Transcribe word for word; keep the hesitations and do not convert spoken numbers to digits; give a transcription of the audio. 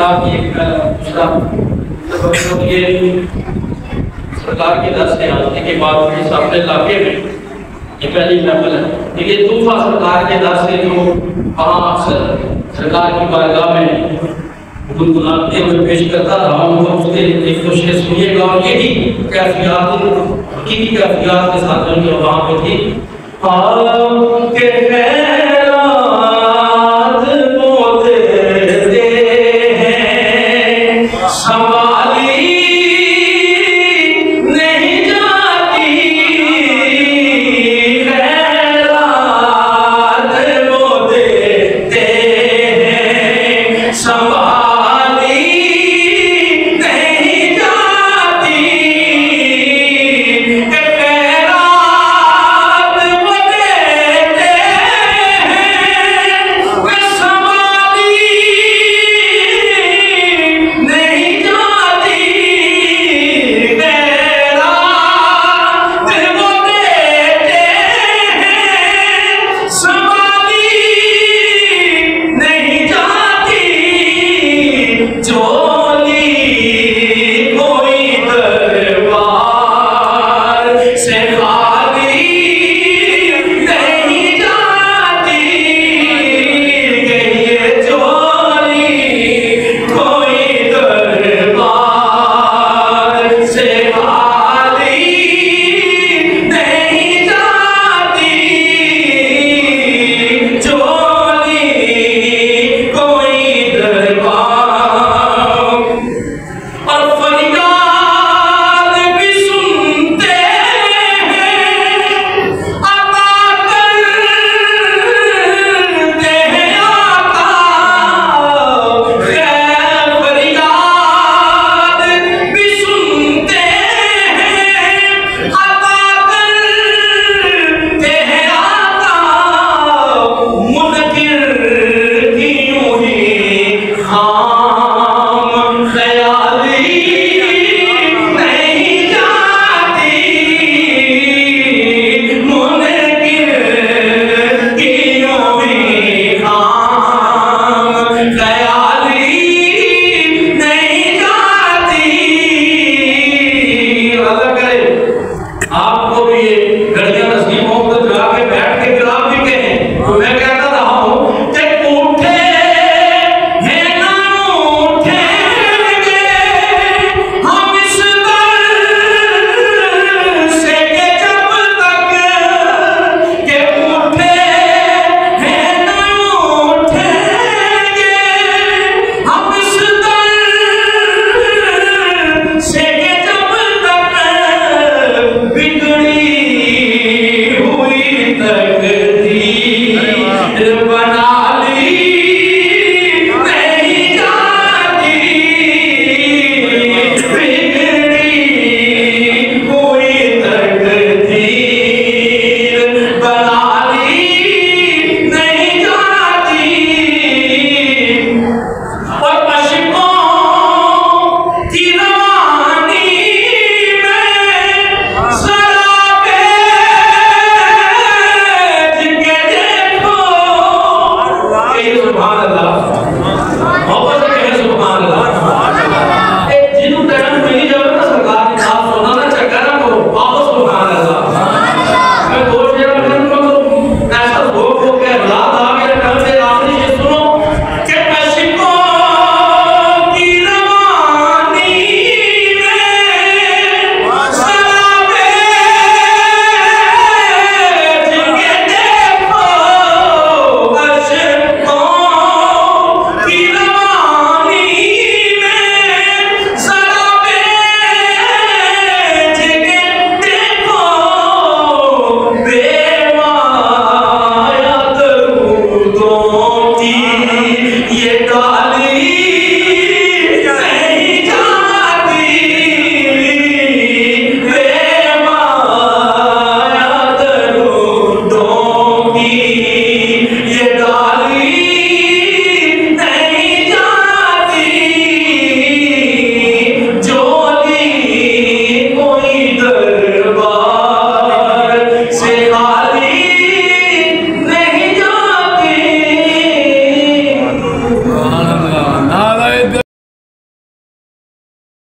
सरकार की एक दूसरा तो ये सरकार के दर से आने के बाद इस अपने इलाके में ये पहली महफिल है। देखिए तूफा सरकार के दर से जो वहाँ अक्सर सरकार की बारगाह में गुनगुनाते हुए पेश करता रहा हूँ, तो उसके एक तो शेर सुनिएगा और यही कैफियत हकीकी कैफियत के साथ जो वहाँ पे थी। आपके खैरात वो देते हैं, संभाली नहीं जाती, खैरात वो देते हैं, संभाली नहीं जाती, खैरात वो देते हैं, वे संभाली नहीं जाती, खैरात वो देते हैं, संभाली नहीं जाती, झोली कोई दरबार से खाली नहीं जाती, ये झोली कोई दरबार से खाली नहीं जाती, झोली कोई दरबार। और फरियाद भी सुनते हैं, अता करते हैं आका, खैर फरियाद भी सुनते हैं, अता करते हैं आका, मुनकिर की यूं ही खाम ख्याली नहीं जाती, मुनकिर की यूं ही खाम ख्याली नहीं जाती। अल्लाह करे आपको भी ये घड़ियां नसीब हो तो जाके बैठ के गिराब भी कहें। तो मैं कहता रहा हूँ कि उठे हैं ना उठेंगे हम इस दर से के जब तक, के उठे हैं ना उठेंगे हम इस दर से के जब तक, बिगड़ी हुई तकदीर बना ली नहीं जाती, बिगड़ी हुई तकदीर बना ली नहीं जाती। और अशिकों की रवानी में शराबे जिनके देखो, ये सुभान अल्लाह, मोहब्बत से कहें सुभान अल्लाह। ए जिन्हों टाइम मिली जाओ ना सरकार की बात सुना ना चक्कर ना करो, वापस सुभान अल्लाह। मैं दो शेर में तो ऐसा भोग हो के रात आ मेरे कान से आखिरी शेर सुनो कि अशिकों की रवानी में शराबे जिनके देखो, अशिकों की रवानी में शराबे जिनके देखो, बेमाया दरूदों की ये डाल